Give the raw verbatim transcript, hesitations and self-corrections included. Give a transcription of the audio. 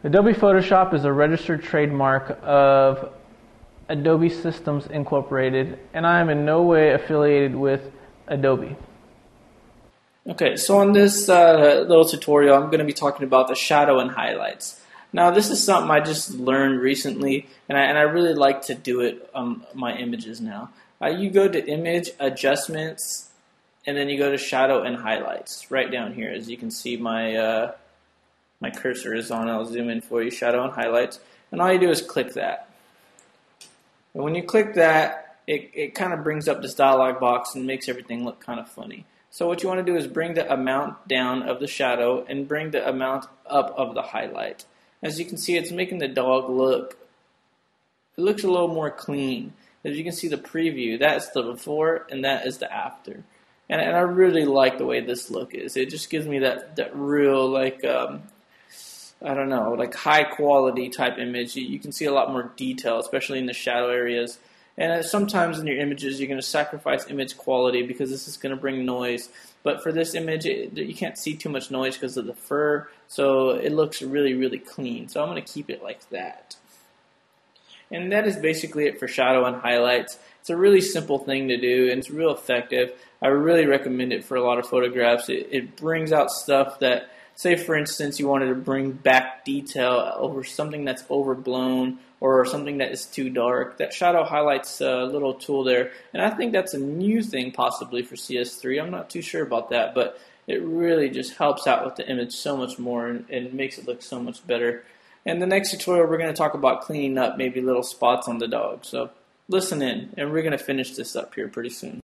Adobe Photoshop is a registered trademark of Adobe Systems Incorporated, and I am in no way affiliated with Adobe. Okay, so on this uh, little tutorial, I'm going to be talking about the shadow and highlights. Now, this is something I just learned recently, and I, and I really like to do it on my images now. Uh, you go to Image, Adjustments, and then you go to Shadow and Highlights, right down here. As you can see, my uh, my cursor is on. I'll zoom in for you, Shadow and Highlights. And all you do is click that. And when you click that, it, it kind of brings up this dialog box and makes everything look kind of funny. So what you want to do is bring the amount down of the shadow and bring the amount up of the highlight. As you can see, it's making the dog look, it looks a little more clean. As you can see the preview, that's the before and that is the after. And, and I really like the way this look is. It just gives me that, that real, like, um, I don't know, like high quality type image. You, you can see a lot more detail, especially in the shadow areas. And sometimes in your images, you're going to sacrifice image quality because this is going to bring noise. But for this image, it, you can't see too much noise because of the fur, so it looks really, really clean. So I'm going to keep it like that. And that is basically it for shadow and highlights. It's a really simple thing to do, and it's real effective. I really recommend it for a lot of photographs. It, it brings out stuff that, say for instance, you wanted to bring back detail over something that's overblown or something that is too dark. That shadow highlights a little tool there, and I think that's a new thing possibly for C S three. I'm not too sure about that, but it really just helps out with the image so much more and, and makes it look so much better. In the next tutorial, we're going to talk about cleaning up maybe little spots on the dog. So listen in, and we're going to finish this up here pretty soon.